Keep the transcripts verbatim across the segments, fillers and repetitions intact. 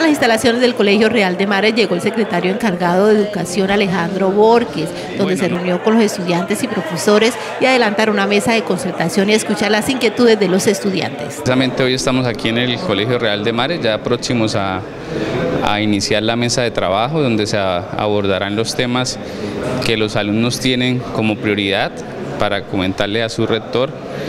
las instalaciones del Colegio Real de Mares llegó el secretario encargado de Educación, Alejandro Borges, donde se reunió con los estudiantes y profesores y adelantar una mesa de concertación y escuchar las inquietudes de los estudiantes. Precisamente hoy estamos aquí en el Colegio Real de Mares, ya próximos a, a iniciar la mesa de trabajo, donde se abordarán los temas que los alumnos tienen como prioridad para comentarle a su rector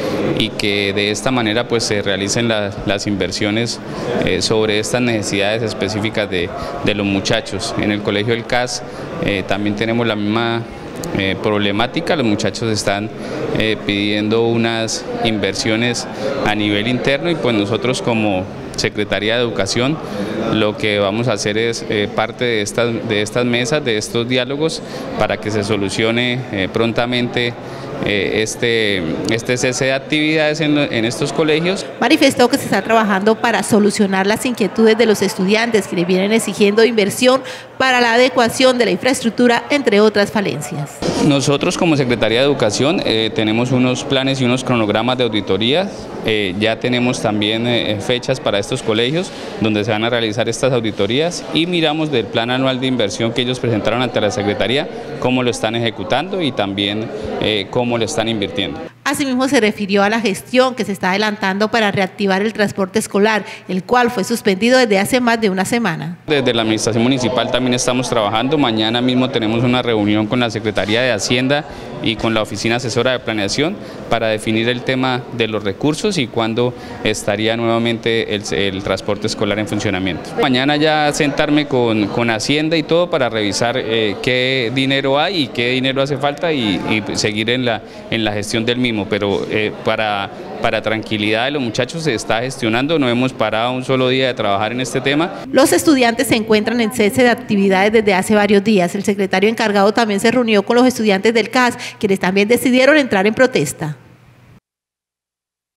y que de esta manera pues se realicen la, las inversiones eh, sobre estas necesidades específicas de, de los muchachos. En el Colegio del C A S eh, también tenemos la misma eh, problemática, los muchachos están eh, pidiendo unas inversiones a nivel interno y pues nosotros como Secretaría de Educación lo que vamos a hacer es eh, parte de estas, de estas mesas, de estos diálogos para que se solucione eh, prontamente eh, este, este cese de actividades en, en estos colegios. Manifestó que se está trabajando para solucionar las inquietudes de los estudiantes que le vienen exigiendo inversión para la adecuación de la infraestructura, entre otras falencias. Nosotros como Secretaría de Educación eh, tenemos unos planes y unos cronogramas de auditorías, eh, ya tenemos también eh, fechas para estos colegios donde se van a realizar estas auditorías y miramos del plan anual de inversión que ellos presentaron ante la Secretaría, cómo lo están ejecutando y también eh, cómo lo están invirtiendo. Asimismo se refirió a la gestión que se está adelantando para reactivar el transporte escolar, el cual fue suspendido desde hace más de una semana. Desde la Administración Municipal también estamos trabajando, mañana mismo tenemos una reunión con la Secretaría de Hacienda y con la Oficina Asesora de Planeación para definir el tema de los recursos y cuándo estaría nuevamente el, el transporte escolar en funcionamiento. Mañana ya sentarme con, con Hacienda y todo para revisar eh, qué dinero hay y qué dinero hace falta y, y seguir en la, en la gestión del mismo, pero eh, para, para tranquilidad de los muchachos se está gestionando, no hemos parado un solo día de trabajar en este tema. Los estudiantes se encuentran en cese de actividades desde hace varios días. El secretario encargado también se reunió con los estudiantes del C A S, quienes también decidieron entrar en protesta.